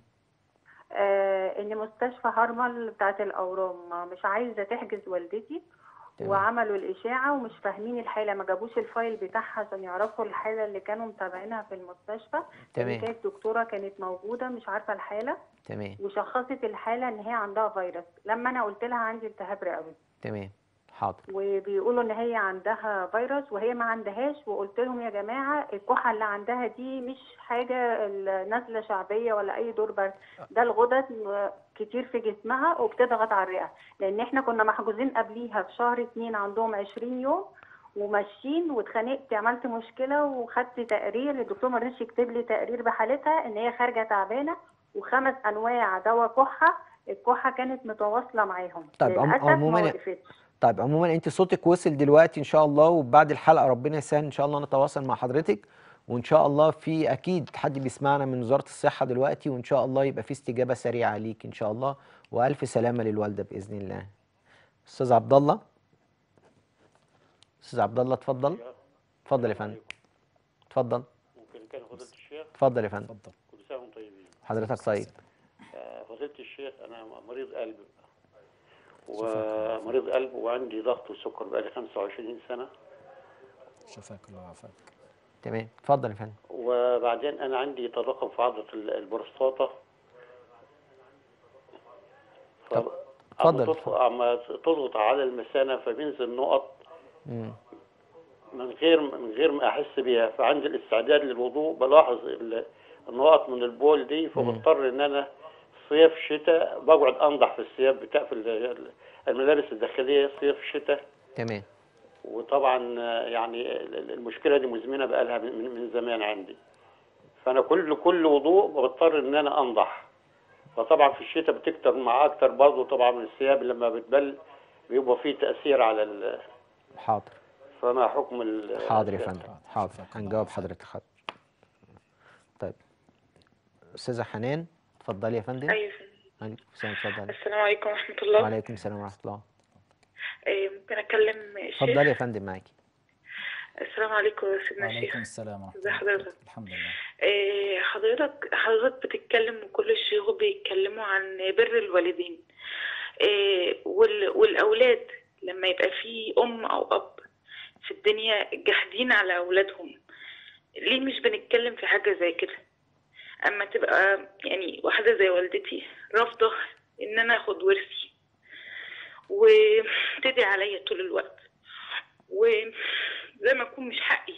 ان مستشفى هرمل بتاعت الاورام مش عايزه تحجز والدتي. وعملوا الاشاعه ومش فاهمين الحاله، ما جابوش الفايل بتاعها عشان يعرفوا الحاله اللي كانوا متابعينها في المستشفى. تمام. كانت دكتوره كانت موجوده مش عارفه الحاله. تمام. وشخصت الحاله ان هي عندها فيروس، لما انا قلت لها عندي التهاب رئوي. تمام. حاضر. وبيقولوا ان هي عندها فيروس وهي ما عندهاش. وقلت لهم يا جماعه الكحه اللي عندها دي مش حاجه نزله شعبيه ولا اي دور برد، ده الغدد كتير في جسمها وبتضغط على الرئه، لان احنا كنا محجوزين قبليها في شهر 2 عندهم 20 يوم وماشيين، واتخانقت عملت مشكله وخدت تقرير. الدكتور ما رضيش يكتب لي تقرير بحالتها ان هي خارجه تعبانه، و5 انواع دواء كحه. الكحه كانت متواصله معاهم. طيب عموما طيب عموما انت صوتك وصل دلوقتي ان شاء الله، وبعد الحلقه ربنا يسهل ان شاء الله نتواصل مع حضرتك، وان شاء الله في اكيد حد بيسمعنا من وزاره الصحه دلوقتي، وان شاء الله يبقى في استجابه سريعه ليك ان شاء الله، والف سلامه للوالده باذن الله. استاذ عبد الله. استاذ عبد الله اتفضل. اتفضل يا فندم. اتفضل. ممكن كان فضيلة الشيخ؟ اتفضل يا فندم. اتفضل. كل سنة وانتم طيبين. حضرتك طيب. فضيلة الشيخ أنا مريض قلب، ومريض قلب وعندي ضغط وسكر بقالي 25 سنة. شفاك الله وعافاك. تمام، اتفضل يا فندم. وبعدين أنا عندي تضخم في عضلة البروستاتا. طب اتفضل. أما تضغط على المثانة فبينزل نقط من غير ما أحس بيها، فعندي الاستعداد للوضوء بلاحظ النقط من البول دي، فبضطر إن أنا صيف شتاء بقعد أنضح في الثياب بتاع في الملابس الداخلية صيف شتاء. تمام. وطبعا يعني المشكلة دي مزمنة بقالها من زمان عندي، فأنا كل وضوء بضطر إن أنا أنضح، فطبعا في الشتاء بتكتر مع أكتر برضه طبعا من الثياب لما بتبل بيبقى فيه تأثير على حاضر. فما حكم حاضر يا فندم، حاضر، هنجاوب حضرتك. حاضر. طيب استاذه حنان اتفضلي يا فندم. ايوه. عليكم السلام، اتفضلي. السلام عليكم ورحمة الله. وعليكم السلام ورحمه الله. ممكن أكلم الشيخ؟ اتفضلي يا فندم معاكي. السلام عليكم يا سيدنا الشيخ. وعليكم السلام ورحمة ازي الله. حضرتك؟ الحمد لله. حضرتك بتتكلم وكل الشيوخ بيتكلموا عن بر الوالدين، والأولاد لما يبقى في أم أو أب في الدنيا جاحدين على أولادهم، ليه مش بنتكلم في حاجة زي كده؟ أما تبقى يعني واحدة زي والدتي رافضة إن أنا أخد ورثي وتدعي عليا طول الوقت، وزي ما أكون مش حقي،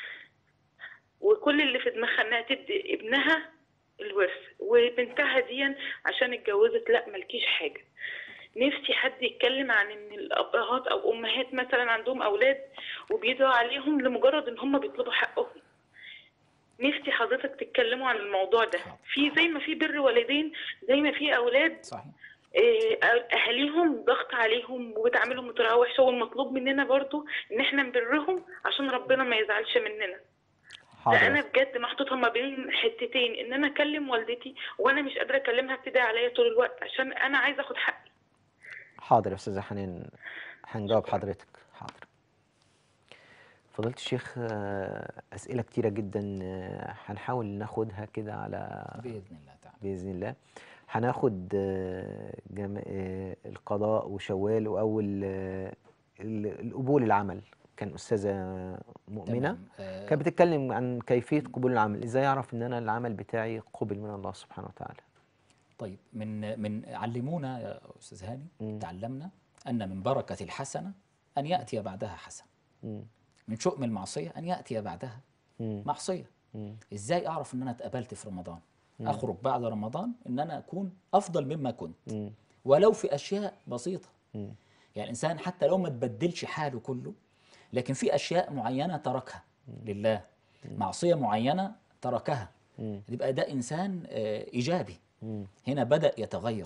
وكل اللي في دماغها إنها تدي ابنها الورث، وبنتها دي عشان اتجوزت لا ملكيش حاجة. نفسي حد يتكلم عن ان الابهات او امهات مثلا عندهم اولاد وبيدعوا عليهم لمجرد ان هم بيطلبوا حقهم. نفسي حضرتك تتكلموا عن الموضوع ده، في زي ما في بر والدين زي ما في اولاد صحيح. اهاليهم ضغط عليهم وبتعاملهم بطريقه وحشه، والمطلوب مننا برضو ان احنا نبرهم عشان ربنا ما يزعلش مننا. حاضر. انا بجد محطوطه ما بين حتتين، ان انا اكلم والدتي وانا مش قادره اكلمها بتدعي عليا طول الوقت عشان انا عايزه اخد حقي. حاضر يا استاذه حنان، هنجاوب حضرتك. حاضر. فضيلة الشيخ اسئله كتيره جدا هنحاول ناخدها كده على بإذن الله تعالى. باذن الله. هناخد القضاء وشوال واول القبول العمل. كان استاذه مؤمنه كانت بتتكلم عن كيفيه قبول العمل، ازاي اعرف ان انا العمل بتاعي قبل من الله سبحانه وتعالى. طيب من علمونا يا استاذ هاني، تعلمنا ان من بركه الحسنه ان ياتي بعدها حسنه. من شؤم المعصيه ان ياتي بعدها معصيه. ازاي اعرف ان انا اتقبلت في رمضان؟ اخرج بعد رمضان ان انا اكون افضل مما كنت، ولو في اشياء بسيطه. يعني الانسان حتى لو ما تبدلش حاله كله، لكن في اشياء معينه تركها لله، معصيه معينه تركها، يبقى ده انسان ايجابي. هنا بدأ يتغير.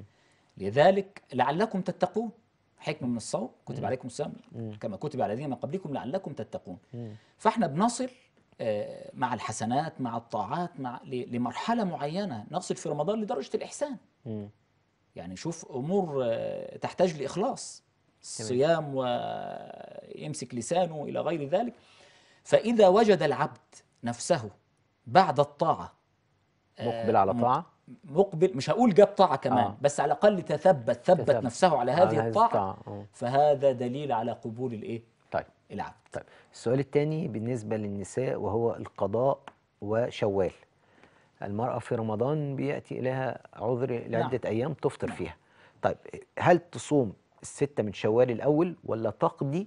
لذلك لعلكم تتقون، حكمة من الصوم، كتب عليكم الصيام كما كتب على الذين من قبلكم لعلكم تتقون. فاحنا بنصل مع الحسنات مع الطاعات لمرحلة معينة، نصل في رمضان لدرجة الإحسان. يعني شوف أمور تحتاج لإخلاص، الصيام ويمسك لسانه إلى غير ذلك. فإذا وجد العبد نفسه بعد الطاعة مقبل على طاعة، مقبل، مش هقول جاب طاعة كمان، بس على الأقل ثبت نفسه على هذه الطاعة، فهذا دليل على قبول الإيه؟ طيب العبد. طيب السؤال الثاني بالنسبة للنساء وهو القضاء وشوال. المرأة في رمضان بيأتي إليها عذر لعدة أيام تفطر فيها. طيب هل تصوم الستة من شوال الأول ولا تقضي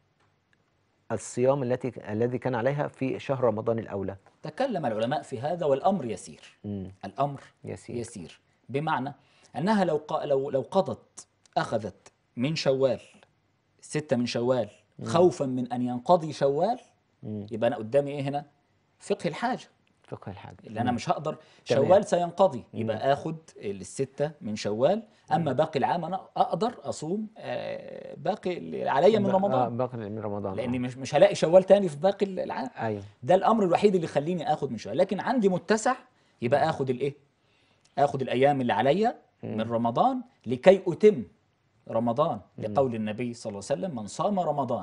الصيام الذي كان عليها في شهر رمضان الأولى؟ تكلم العلماء في هذا والأمر يسير. الأمر يسير بمعنى أنها لو قضت، أخذت من شوال 6 من شوال خوفا من أن ينقضي شوال، يبقى أنا قدامي إيه هنا؟ فقه الحاجة. فقه الحاجة اللي أنا مش هقدر، شوال سينقضي، يبقى آخد الستة من شوال، أما باقي العام أنا أقدر أصوم باقي اللي عليا من رمضان. باقي من رمضان، لأني مش هلاقي شوال تاني في باقي العام. أيوه. ده الأمر الوحيد اللي يخليني آخد من شوال، لكن عندي متسع، يبقى آخد الإيه؟ آخد الأيام اللي عليا من رمضان لكي أتم رمضان، لقول النبي صلى الله عليه وسلم: من صام رمضان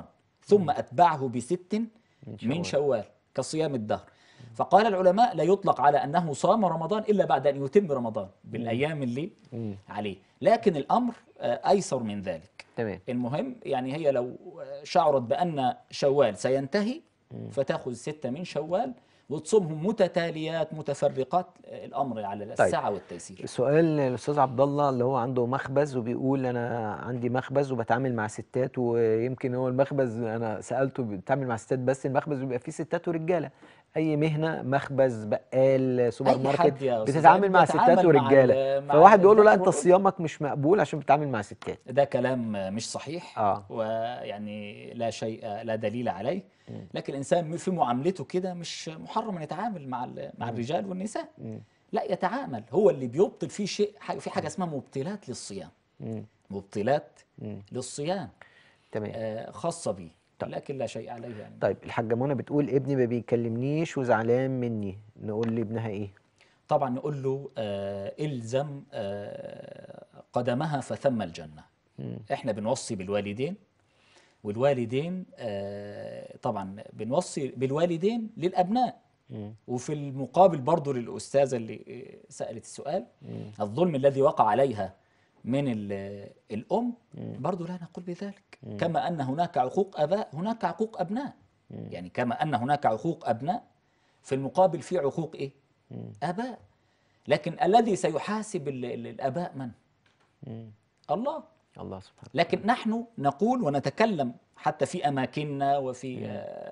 ثم أتبعه ب6 من شوال كصيام الدهر. فقال العلماء لا يطلق على أنه صام رمضان إلا بعد أن يتم رمضان بالأيام اللي عليه، لكن الأمر أيسر من ذلك. تمام. المهم يعني هي لو شعرت بأن شوال سينتهي فتأخذ 6 من شوال وتصومهم متتاليات متفرقات، الأمر على السعة والتيسير. سؤال الأستاذ عبد الله اللي هو عنده مخبز وبيقول أنا عندي مخبز وبتعامل مع ستات، ويمكن هو المخبز أنا سألته بتعامل مع ستات بس المخبز بيبقى فيه ستات ورجالة، أي مهنة مخبز بقال سوبر ماركت بتتعامل مع ستات ورجالة، فواحد بيقول له لا أنت صيامك مش مقبول عشان بتتعامل مع ستات. ده كلام مش صحيح. ويعني لا شيء لا دليل عليه، لكن الإنسان في معاملته كده مش محرم أن يتعامل مع الرجال والنساء، لا يتعامل، هو اللي بيبطل فيه شيء، في حاجة اسمها مبطلات للصيام، مبطلات للصيام تمام خاصة به، لكن لا شيء عليه يعني. طيب الحاجة منى بتقول ابني ما بيكلمنيش وزعلان مني، نقول لابنها ايه؟ طبعا نقول له الزم قدمها فثم الجنة. احنا بنوصي بالوالدين، والوالدين طبعا بنوصي بالوالدين للأبناء، وفي المقابل برضو للأستاذة اللي سألت السؤال، الظلم الذي وقع عليها من الأم برضو لا نقول بذلك، كما أن هناك عقوق أباء هناك عقوق أبناء، يعني كما أن هناك عقوق أبناء في المقابل في عقوق إيه؟ آباء. لكن الذي سيحاسب الآباء من؟ الله سبحانه. لكن نحن نقول ونتكلم حتى في أماكننا وفي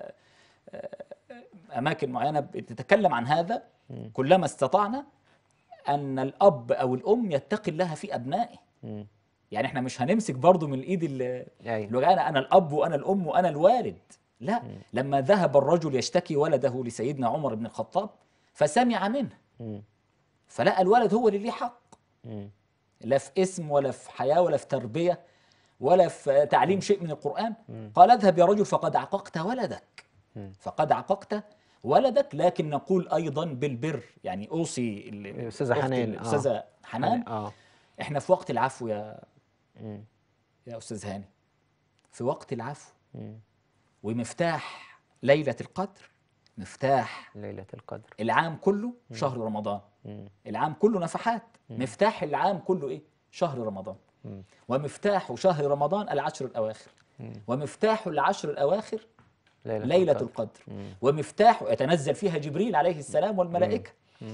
أماكن معينة بتتكلم عن هذا، كلما استطعنا أن الأب أو الأم يتقي الله في أبنائه. يعني احنا مش هنمسك برضو من الإيد اللي أنا الأب وأنا الأم وأنا الوالد، لا. لما ذهب الرجل يشتكي ولده لسيدنا عمر بن الخطاب فسمع منه، فلقى الولد هو اللي ليه حق، لا في اسم ولا في حياة ولا في تربية ولا في تعليم شيء من القرآن. قال اذهب يا رجل فقد عققت ولدك، فقد عققت ولدك. لكن نقول أيضا بالبر، يعني أوصي الأستاذة حنان احنا في وقت العفو يا أستاذ هاني، في وقت العفو، ومفتاح ليلة القدر، مفتاح ليلة القدر العام كله شهر رمضان، العام كله نفحات، مفتاح العام كله إيه؟ شهر رمضان. ومفتاح شهر رمضان العشر الأواخر، ومفتاح العشر الأواخر ليلة القدر، ومفتاح يتنزل فيها جبريل عليه السلام والملائكة.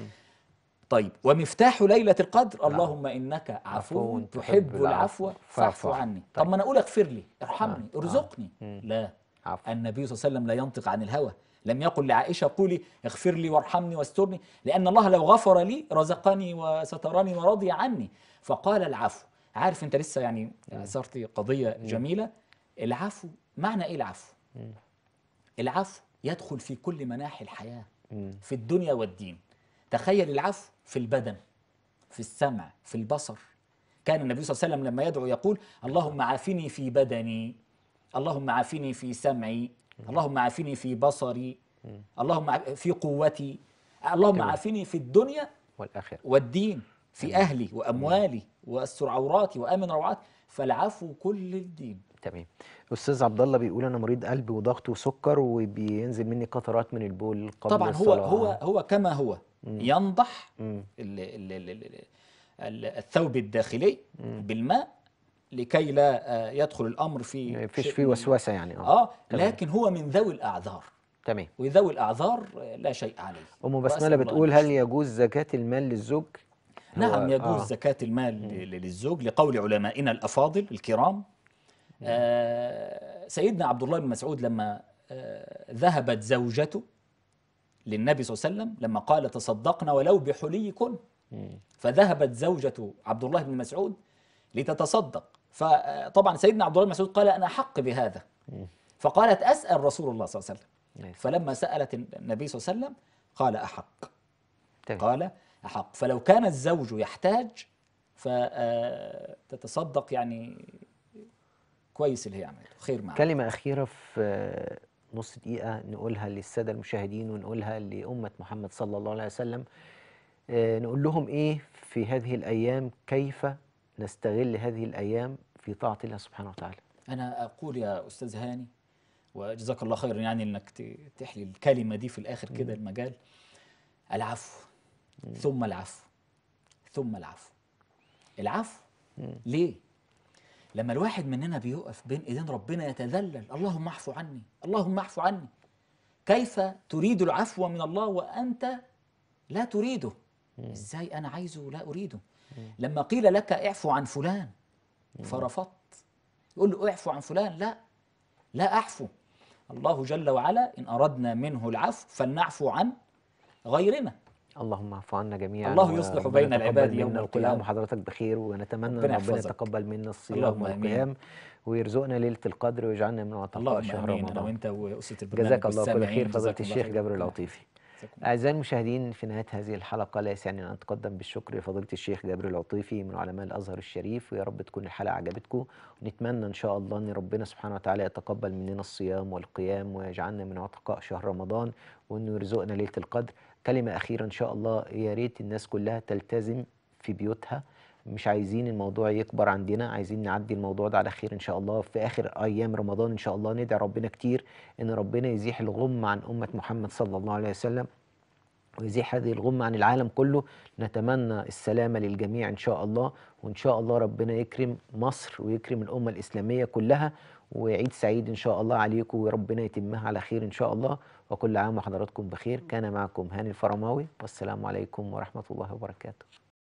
طيب ومفتاح ليلة القدر اللهم إنك عفو تحب العفو فاعف عني. طب ما أنا أقول اغفر لي، ارحمني، ارزقني، لا. النبي صلى الله عليه وسلم لا ينطق عن الهوى، لم يقل لعائشة قولي اغفر لي وارحمني واسترني، لأن الله لو غفر لي رزقني وسترني ورضي عني، فقال العفو. عارف أنت لسه يعني أثرت قضية جميلة، العفو معنى إيه العفو؟ العفو يدخل في كل مناحي الحياة في الدنيا والدين. تخيل العفو في البدن، في السمع، في البصر. كان النبي صلى الله عليه وسلم لما يدعو يقول اللهم عافني في بدني، اللهم عافني في سمعي، اللهم عافني في بصري، اللهم في قوتي، اللهم عافني في الدنيا والآخرة والدين، في أهلي وأموالي واستر عوراتي وآمن روعاتي، فالعفو كل الدين. تمام. أستاذ عبد الله بيقول أنا مريض قلب وضغط وسكر وبينزل مني قطرات من البول قبل طبعا الصلاة. هو كما هو ينضح الثوب الداخلي بالماء لكي لا يدخل الأمر في ما فيش فيه وسوسة يعني. لكن هو من ذوي الأعذار. تمام. وذوي الأعذار لا شيء عليه. أم بسملة بتقول هل يجوز زكاة المال للزوج؟ نعم يجوز زكاة المال للزوج لقول علمائنا الأفاضل الكرام. سيدنا عبد الله بن مسعود لما ذهبت زوجته للنبي صلى الله عليه وسلم لما قال تصدقنا ولو بحليكن، فذهبت زوجة عبد الله بن مسعود لتتصدق، فطبعا سيدنا عبد الله بن مسعود قال أنا أحق بهذا، فقالت أسأل رسول الله صلى الله عليه وسلم، فلما سألت النبي صلى الله عليه وسلم قال أحق، قال أحق. فلو كان الزوج يحتاج فتتصدق يعني كويس اللي هي عملته، خير معه. كلمة أخيرة في نص دقيقة نقولها للسادة المشاهدين ونقولها لأمة محمد صلى الله عليه وسلم، نقول لهم إيه في هذه الأيام، كيف نستغل هذه الأيام في طاعة الله سبحانه وتعالى. أنا أقول يا أستاذ هاني وجزاك الله خير يعني انك تحلي الكلمة دي في الاخر كده المجال. العفو ثم العفو ثم العفو. العفو ليه؟ لما الواحد مننا بيقف بين ايدين ربنا يتذلل، اللهم اعفو عني، اللهم اعفو عني. كيف تريد العفو من الله وانت لا تريده؟ ازاي انا عايزه لا اريده؟ لما قيل لك اعفو عن فلان فرفضت، يقول له اعفو عن فلان، لا اعفو. الله جل وعلا ان اردنا منه العفو فلنعفو عن غيرنا. اللهم اعف عنا جميعا، الله يصلح بين العباد يوم منا وكل عام القيامة. وحضرتك بخير، ونتمنى ان ربنا ربنا يحفظك. يتقبل منا الصيام اللهم آمين. والقيام ويرزقنا ليلة القدر ويجعلنا من عتقاء اللهم شهر امين. انا رمضان. وانت واسره البرنامج جزاك الله كل والسامعين. خير فضيلة جزاكم الله الشيخ خير. جابر العطيفي. جزاكم الله. أعزائي المشاهدين، في نهاية هذه الحلقة لا يسعني أن أتقدم بالشكر لفضيلة الشيخ جابر العطيفي من علماء الأزهر الشريف، ويا رب تكون الحلقة عجبتكم، ونتمنى إن شاء الله أن ربنا سبحانه وتعالى يتقبل مننا الصيام والقيام ويجعلنا من عتقاء شهر رمضان، وأنه يرزقنا ليلة القدر. كلمة أخيرة إن شاء الله، يا ريت الناس كلها تلتزم في بيوتها، مش عايزين الموضوع يكبر عندنا، عايزين نعدي الموضوع ده على خير ان شاء الله. في اخر ايام رمضان ان شاء الله ندعي ربنا كتير ان ربنا يزيح الغم عن امة محمد صلى الله عليه وسلم، ويزيح هذه الغمة عن العالم كله. نتمنى السلامة للجميع إن شاء الله، وإن شاء الله ربنا يكرم مصر ويكرم الأمة الإسلامية كلها، وعيد سعيد إن شاء الله عليكم، وربنا يتمها على خير إن شاء الله. وكل عام وحضراتكم بخير. كان معكم هاني الفرماوي، والسلام عليكم ورحمة الله وبركاته.